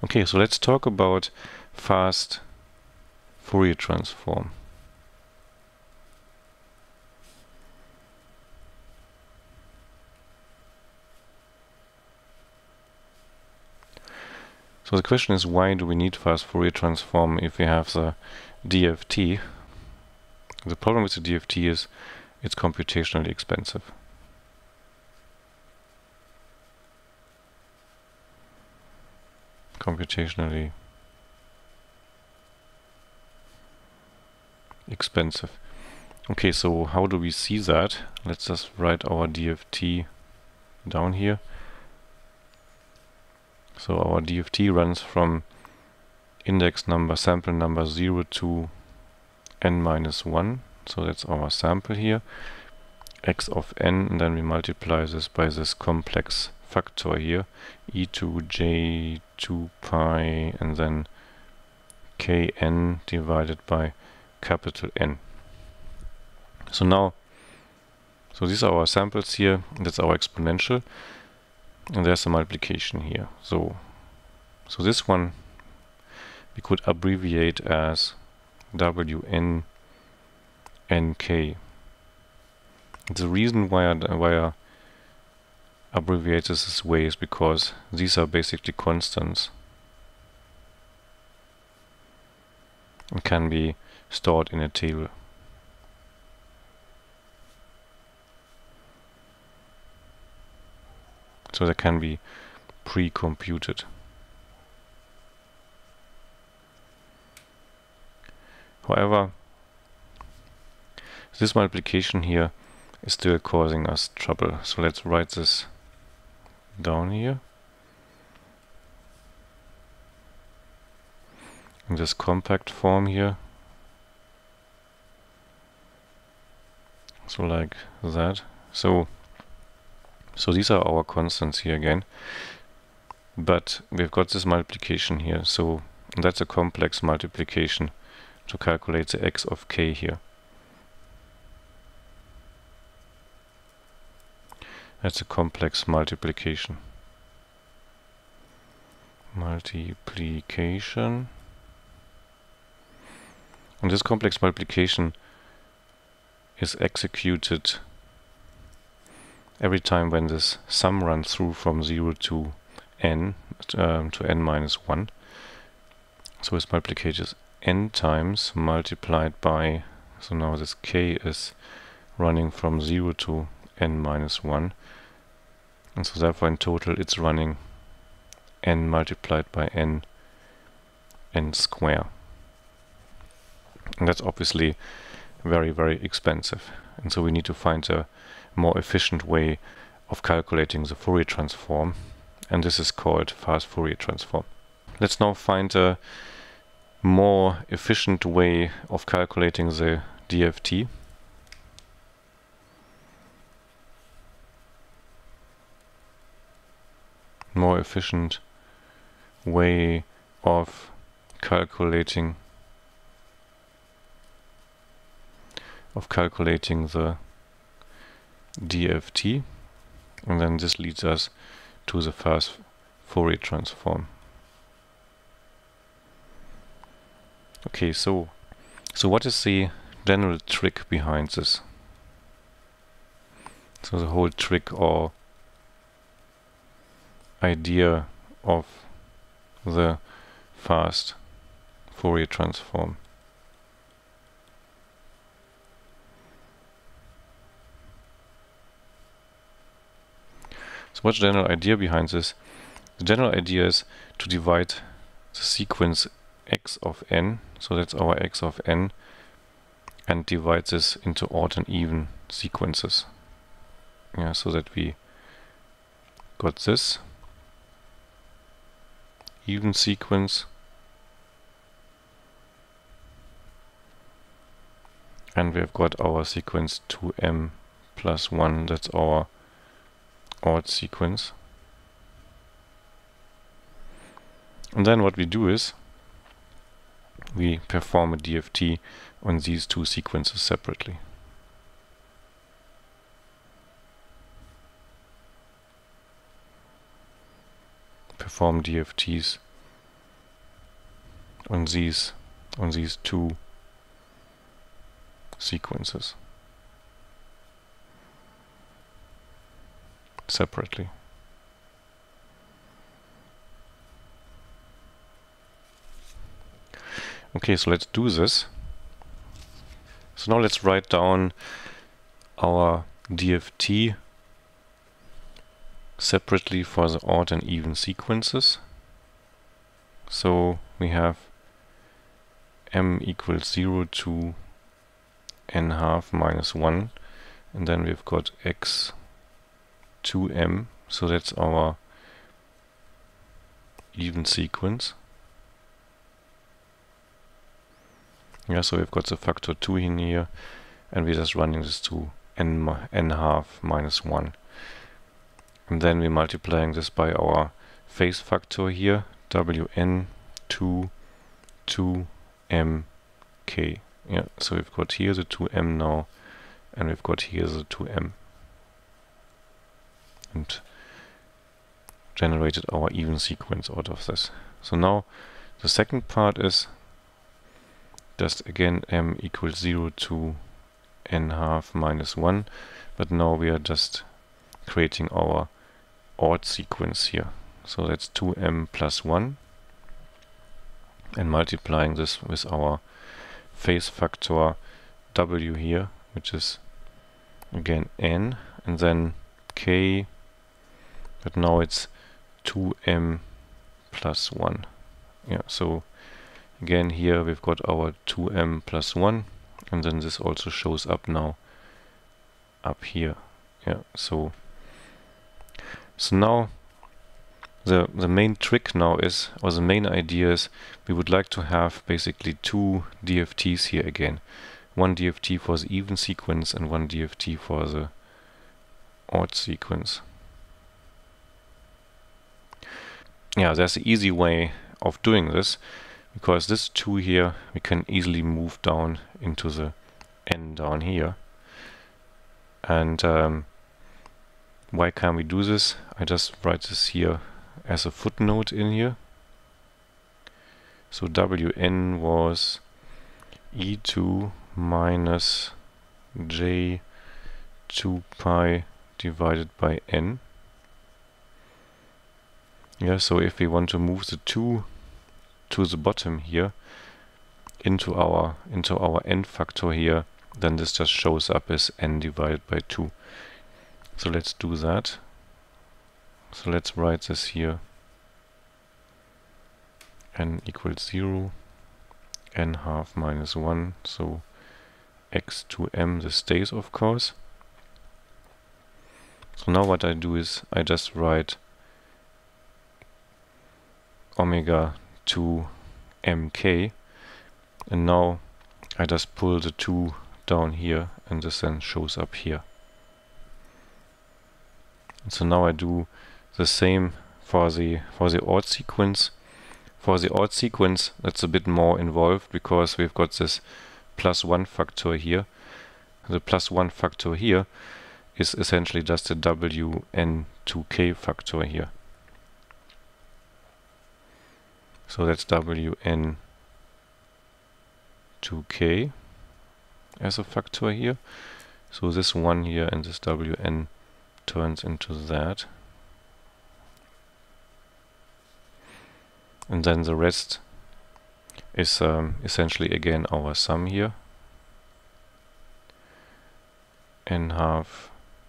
Okay, so let's talk about fast Fourier transform. So the question is, why do we need fast Fourier transform if we have the DFT? The problem with the DFT is it's computationally expensive. Computationally expensive. Okay, so how do we see that? Let's just write our DFT down here. So our DFT runs from index number, sample number 0 to n minus 1. So that's our sample here, x of n, and then we multiply this by this complex factor here, e2j2 pi, and then kn divided by capital N. So now, so these are our samples here, that's our exponential, and there's a multiplication here. So this one we could abbreviate as Wn nk. The reason why I abbreviate this way is because these are basically constants and can be stored in a table. So they can be pre-computed. However, this multiplication here is still causing us trouble. So let's write this down here in this compact form here. So like that. So these are our constants here again, but we've got this multiplication here. So that's a complex multiplication to calculate the x of k here. That's a complex multiplication. Multiplication. And this complex multiplication is executed every time when this sum runs through from 0 to n minus 1. So it's multiplied n times multiplied by, so now this k is running from 0 to n minus 1. And so therefore in total it's running n multiplied by n square. And that's obviously very, very expensive. And so we need to find a more efficient way of calculating the Fourier transform, and this is called fast Fourier transform. Let's now find a more efficient way of calculating the DFT. More efficient way of calculating the DFT, and then this leads us to the fast Fourier transform. Okay, so what is the general trick behind this? So the whole trick or idea of the fast Fourier transform. So what's the general idea behind this? The general idea is to divide the sequence x of n, so that's our x of n, and divide this into odd and even sequences. Yeah, so that we got this even sequence, and we have got our sequence 2m plus 1, that's our odd sequence. And then what we do is we perform a DFT on these two sequences separately. Perform DFTs on these two sequences separately. Okay, so let's do this. So now let's write down our DFT separately for the odd and even sequences. So we have m equals 0 to n half minus 1, and then we've got x to m, so that's our even sequence. Yeah, so we've got the factor 2 in here, and we're just running this to n half minus 1. And then we're multiplying this by our phase factor here, wn to 2mk. Yeah, so we've got here the 2m now, and we've got here the 2m. And generated our even sequence out of this. So now the second part is just again m equals 0 to n half minus 1, but now we are just creating our odd sequence here. So that's 2m plus 1, and multiplying this with our phase factor w here, which is again n, and then k, but now it's 2m plus 1. Yeah, so again here we've got our 2m plus 1, and then this also shows up now up here. Yeah, so now the main trick now is, or the main idea is, we would like to have basically two DFTs here again. One DFT for the even sequence and one DFT for the odd sequence. Yeah, there's an easy way of doing this, because this 2 here we can easily move down into the n down here. And why can't we do this? I just write this here as a footnote in here. So wn was e2 minus j 2 pi divided by n. Yeah, so if we want to move the 2 to the bottom here into our n factor here, then this just shows up as n divided by 2. So let's do that. So let's write this here, n equals 0, n half minus 1, so x to m, this stays of course. So now what I do is I just write omega to mk, and now I just pull the 2 down here, and this then shows up here. And so now I do the same for the odd sequence. For the odd sequence, that's a bit more involved, because we've got this plus 1 factor here. The plus 1 factor here is essentially just a wn2k factor here. So that's wn2k as a factor here. So this 1 here and this wn turns into that. And then the rest is essentially again our sum here. n half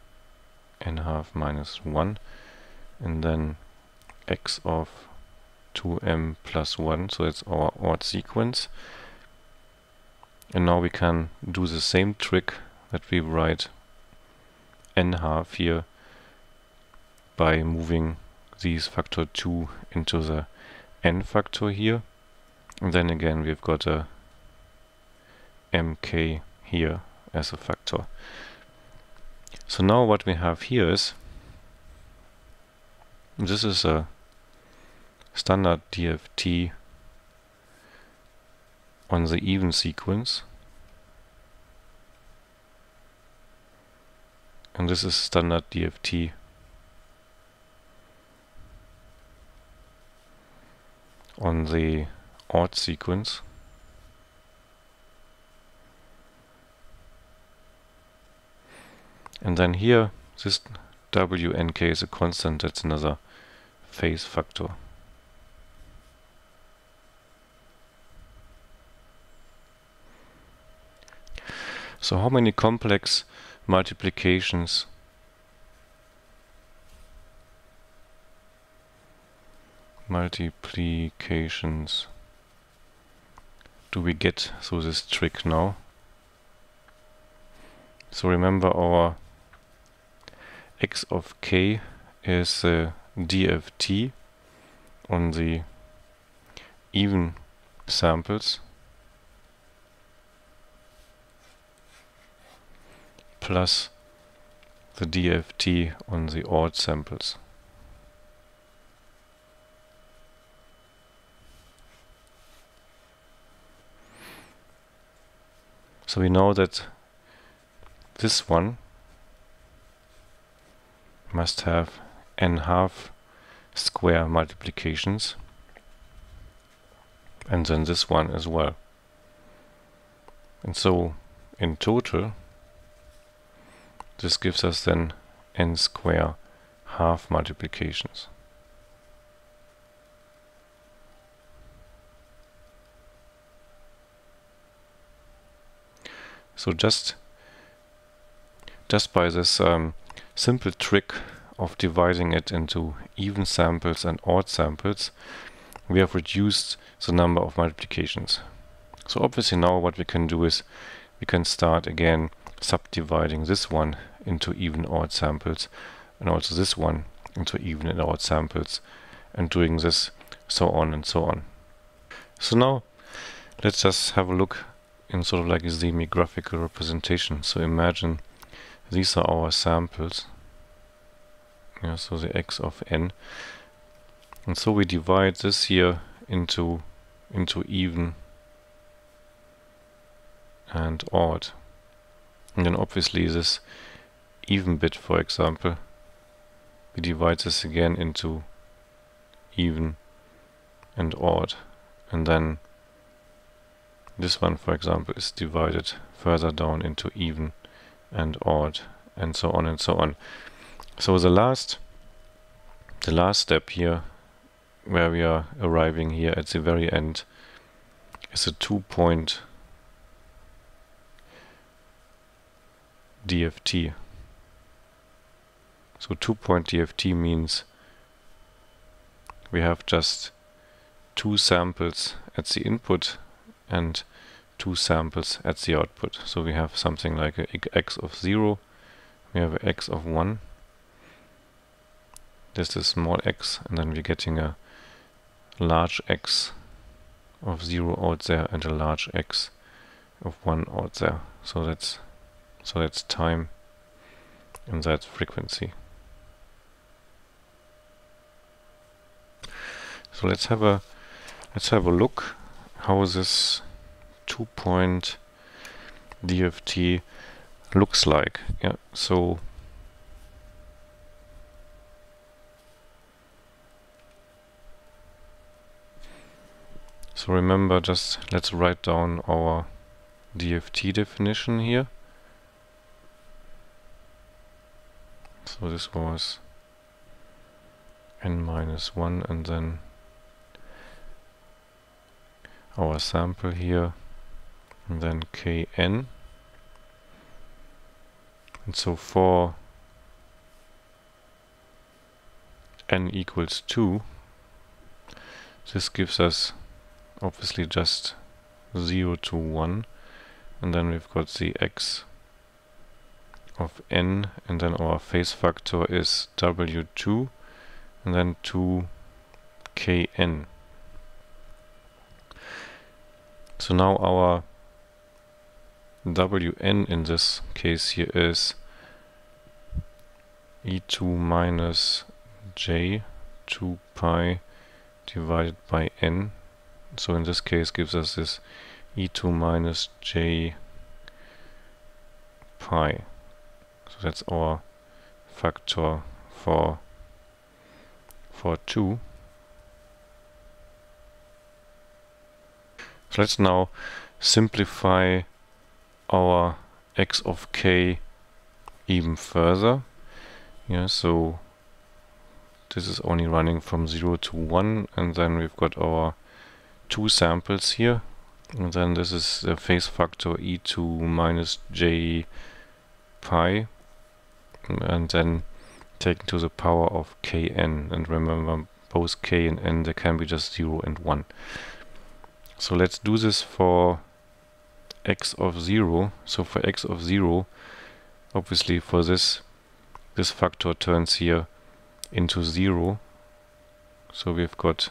minus 1, and then x of 2m plus 1, so that's our odd sequence. And now we can do the same trick that we write n half here by moving these factor 2 into the n factor here, and then again we've got a mk here as a factor. So now what we have here is, this is a standard DFT on the even sequence, and this is standard DFT on the odd sequence. And then here, this WNK is a constant, that's another phase factor. So how many complex multiplications do we get through this trick now? So remember, our x of k is DFT on the even samples plus the DFT on the odd samples. So we know that this one must have n½ square multiplications, and then this one as well. And so in total this gives us then n square half multiplications. So just by this simple trick of dividing it into even samples and odd samples, we have reduced the number of multiplications. So obviously now what we can do is we can start again subdividing this one into even odd samples, and also this one into even and odd samples, and doing this so on and so on. So now let's just have a look in sort of like a semi-graphical representation. So imagine these are our samples, yeah, so the x of n, and so we divide this here into even and odd, and then obviously this even bit, for example, we divide this again into even and odd, and then this one, for example, is divided further down into even and odd, and so on and so on. So the last step here, where we are arriving here at the very end, is a 2-point DFT. So 2-point DFT means we have just 2 samples at the input and 2 samples at the output. So we have something like a x of 0, we have a x of 1, this is small x, and then we're getting a large x of 0 out there and a large x of 1 out there. So that's time and that's frequency. So let's have a look how this 2-point DFT looks like. Yeah, so remember, just let's write down our DFT definition here. So this was n-1, and then our sample here, and then kn. And so for n equals 2, this gives us obviously just 0 to 1, and then we've got the x of n, and then our phase factor is W2, and then 2kn. So now our Wn in this case here is e2 minus j 2 pi divided by n. So in this case gives us this e2 minus j pi. So that's our factor for 2. So let's now simplify our x of k even further. Yeah, so this is only running from 0 to 1, and then we've got our 2 samples here, and then this is the phase factor e2 minus j pi, and then taken to the power of kn, and remember both k and n, they can be just 0 and 1. So let's do this for x of 0. So for x of 0, obviously for this factor turns here into 0. So we've got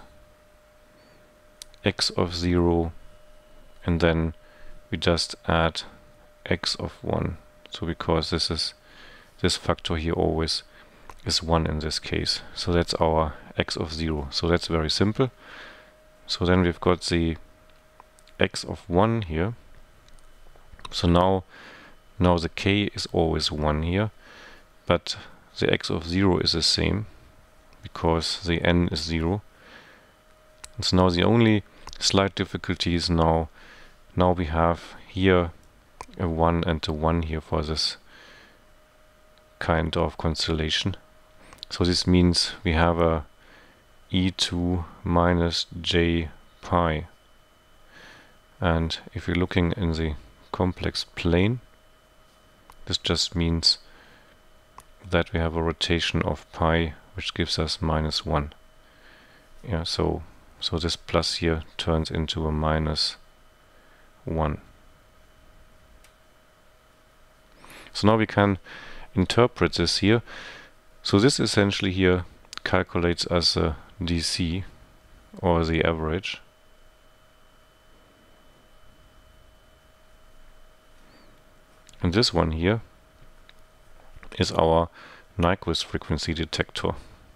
x of 0, and then we just add x of 1. So because this factor here always is 1 in this case. So that's our x of 0. So that's very simple. So then we've got the x of 1 here. So now the k is always 1 here, but the x of 0 is the same because the n is 0. And so now the only slight difficulty is now we have here a 1 and a 1 here for this kind of constellation. So this means we have a e2 minus j pi. And if you're looking in the complex plane, this just means that we have a rotation of pi, which gives us minus 1. Yeah, so this plus here turns into a minus 1. So now we can interpret this here. So this essentially here calculates as a DC, or the average. And this one here is our Nyquist frequency detector.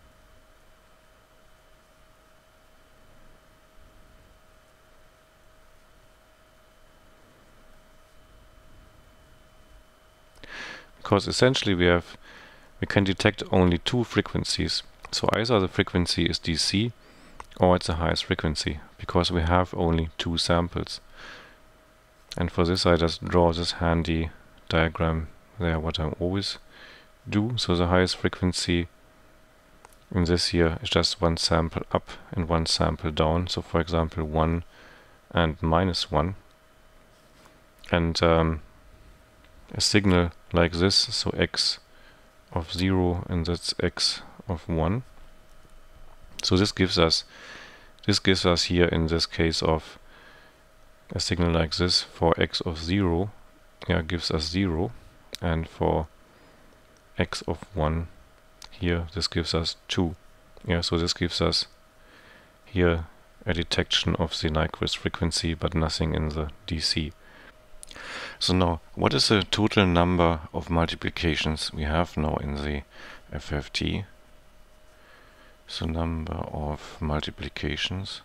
Because essentially we can detect only 2 frequencies. So either the frequency is DC or it's the highest frequency, because we have only 2 samples. And for this I just draw this handy diagram there, what I always do. So the highest frequency in this here is just 1 sample up and 1 sample down. So for example 1 and minus 1. And a signal like this, so x of 0 and that's x of 1. So this gives us here in this case of a signal like this for x of 0, yeah, gives us 0, and for x of 1 here this gives us 2. Yeah, so this gives us here a detection of the Nyquist frequency, but nothing in the DC. So now, what is the total number of multiplications we have now in the FFT? So number of multiplications.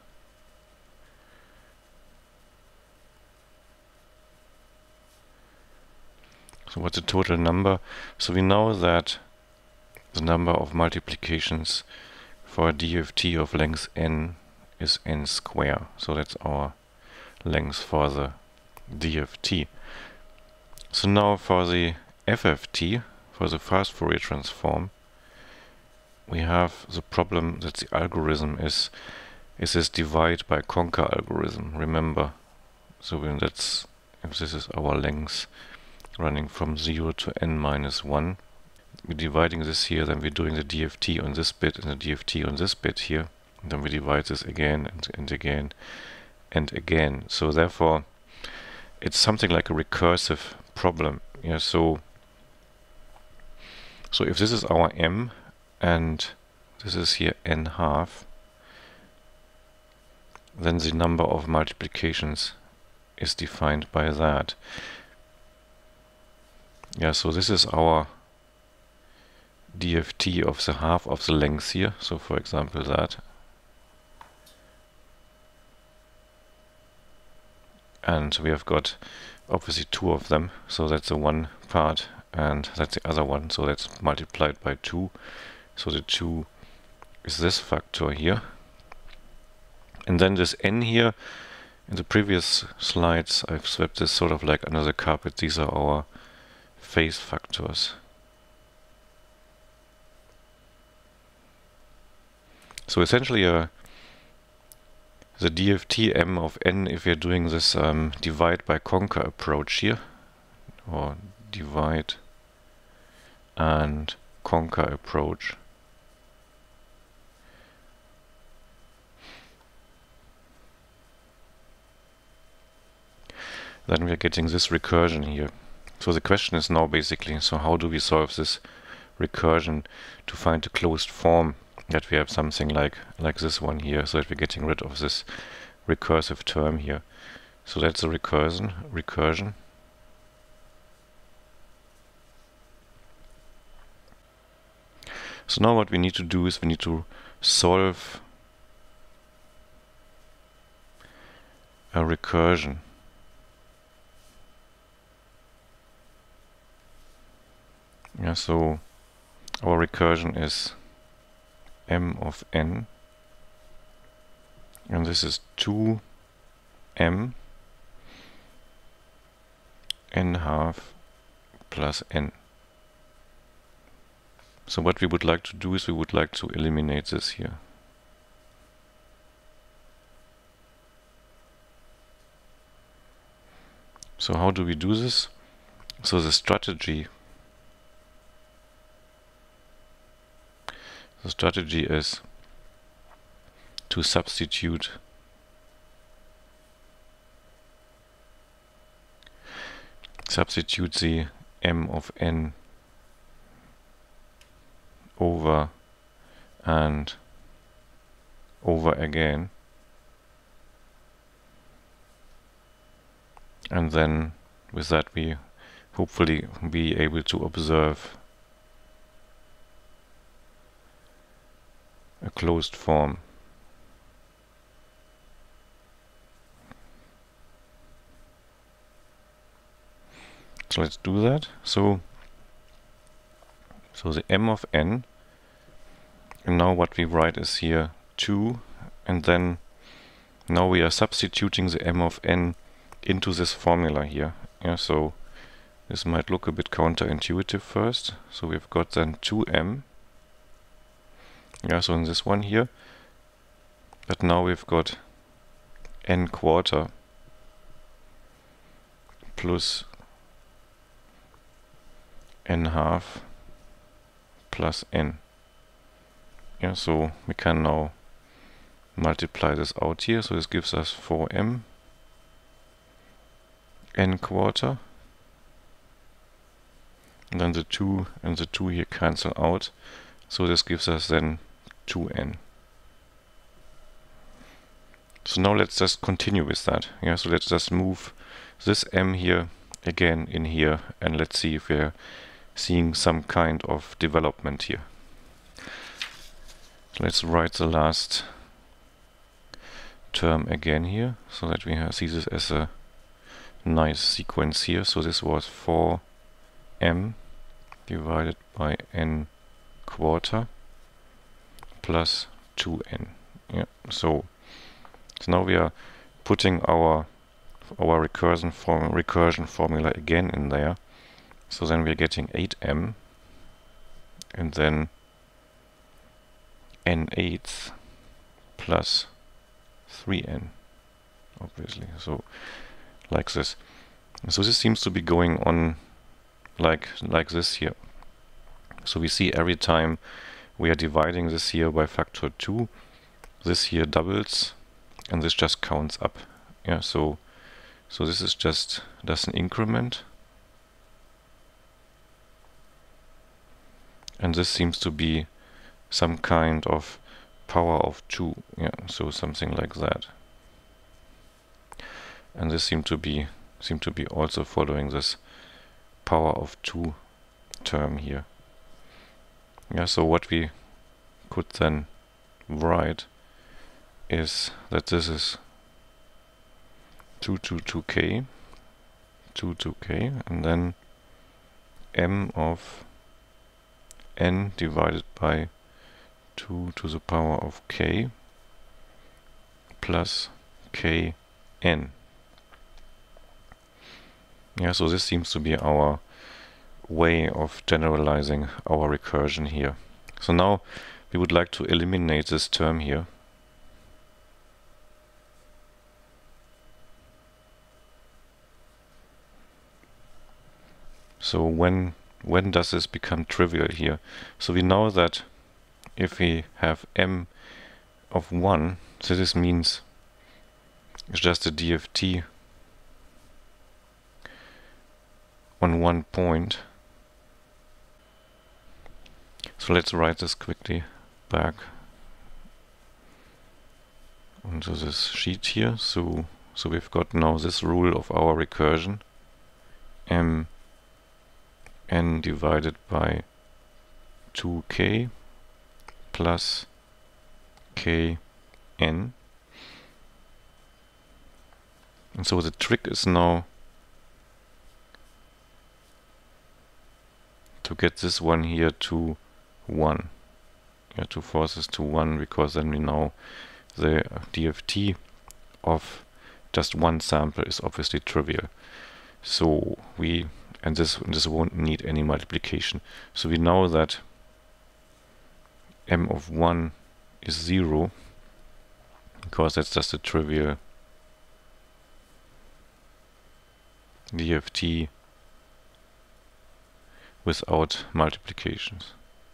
So what's the total number? So we know that the number of multiplications for a DFT of length n is n square. So that's our length for the DFT. So now for the FFT, for the fast Fourier transform, we have the problem that the algorithm is this divide by conquer algorithm. Remember, so when if this is our length running from 0 to n minus 1, we're dividing this here, then we're doing the DFT on this bit and the DFT on this bit here, and then we divide this again and again and again. So therefore it's something like a recursive problem. Yeah, so if this is our m and this is here n half, then the number of multiplications is defined by that. Yeah, so this is our DFT of the half of the length here. So for example that. And we have got obviously 2 of them, so that's the one part and that's the other one, so that's multiplied by 2. So the 2 is this factor here. And then this n here In the previous slides, I've swept this sort of like under the carpet. These are our phase factors. So essentially, the DFT M of n, if we're doing this divide by conquer approach here, or divide and conquer approach, then we're getting this recursion here. So the question is now basically, so how do we solve this recursion to find a closed form that we have something like this one here, so that we're getting rid of this recursive term here. So that's a recursion. So now what we need to do is we need to solve a recursion. Yeah, so our recursion is M of n, and this is 2m n half plus n. So what we would like to do is we would like to eliminate this here. So how do we do this? So the strategy is to substitute the M of n over and over again, and then with that we hopefully be able to observe a closed form. So let's do that. So the M of n, and now what we write is here 2, and then now we are substituting the M of n into this formula here. Yeah, so this might look a bit counterintuitive first. So we've got then 2m. Yeah, so in this one here, but now we've got n quarter plus n half plus n. Yeah, so we can now multiply this out here, so this gives us 4m n quarter, and then the 2 and the 2 here cancel out, so this gives us then 2n. So now let's just continue with that. Yeah, so let's just move this m here again in here, and let's see if we're seeing some kind of development here. So let's write the last term again here, so that we see this as a nice sequence here. So this was 4m divided by n quarter plus 2n. Yeah, so now we are putting our recursion formula again in there. So then we're getting 8m, and then n8 plus 3n, obviously. So like this. So this seems to be going on like this here. So we see every time we are dividing this here by factor 2, this here doubles, and this just counts up. Yeah, so this is just an increment, and this seems to be some kind of power of 2. Yeah, so something like that. And this seem to be also following this power of 2 term here. Yeah, so what we could then write is that this is 2 to 2k, and then m of n divided by 2 to the power of k plus k n. Yeah, so this seems to be our way of generalizing our recursion here. So now we would like to eliminate this term here. So when does this become trivial here? So we know that if we have m of 1, so this means it's just a DFT on one point. So let's write this quickly back onto this sheet here. So we've got now this rule of our recursion, m n divided by 2k plus k n. And so the trick is now to get this one here to 1. Yeah, to force this to 1, because then we know the DFT of just one sample is obviously trivial. So this won't need any multiplication. So we know that m of 1 is 0, because that's just a trivial DFT without multiplications.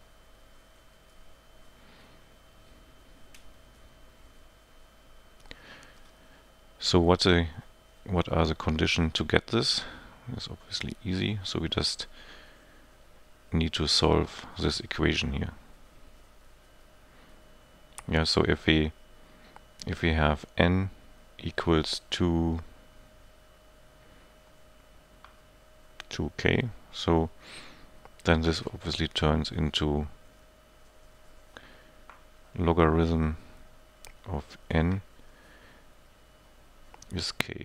So what are the conditions to get this? It's obviously easy, so we just need to solve this equation here. Yeah, so if we have n equals 2k, so then this obviously turns into logarithm of n is k.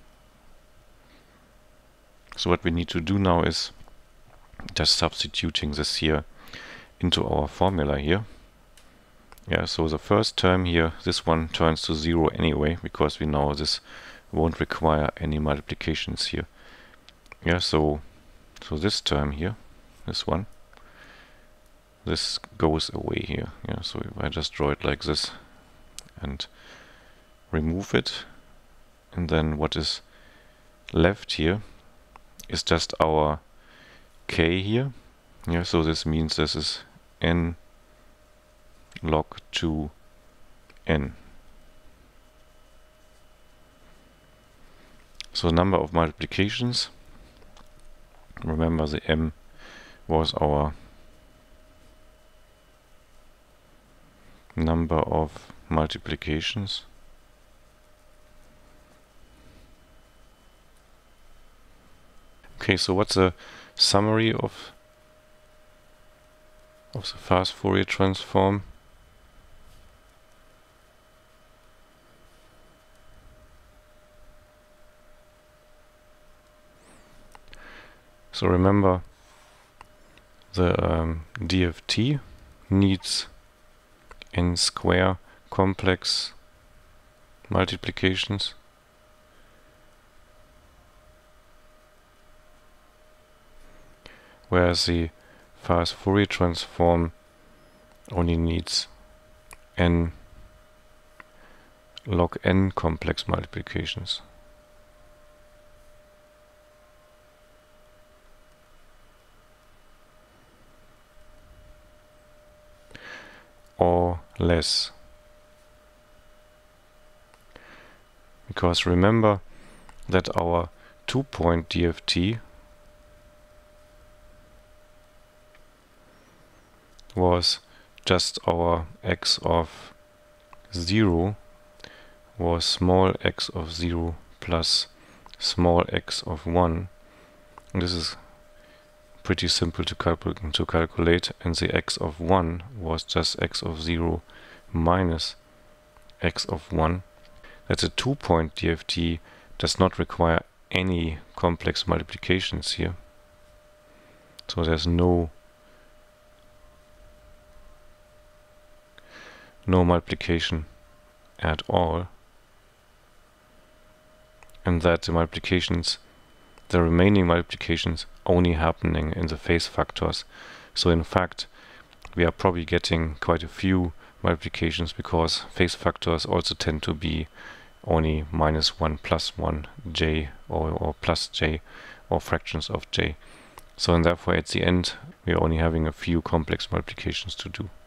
So what we need to do now is just substituting this here into our formula here. Yeah, so the first term here, this one turns to 0 anyway, because we know this won't require any multiplications here. Yeah, so this term here, this one, this goes away here. Yeah, so if I just draw it like this and remove it, and then what is left here is just our k here. Yeah, so this means this is n log 2n. So number of multiplications, remember the m was our number of multiplications. Okay, so what's the summary of the fast Fourier transform? So remember, the DFT needs n square complex multiplications. Whereas the fast Fourier transform only needs n log n complex multiplications. Or less. Because remember that our 2-point DFT was just our x of 0 was small x of 0 plus small x of 1. And this is pretty simple to calculate, and the x of 1 was just x of 0 minus x of 1. That's a 2-point DFT, does not require any complex multiplications here. So there's no multiplication at all. and that the multiplications, the remaining multiplications, only happening in the phase factors. So in fact, we are probably getting quite a few multiplications because phase factors also tend to be only -1, +1, j, or plus j, or fractions of j. So and therefore at the end we are only having a few complex multiplications to do.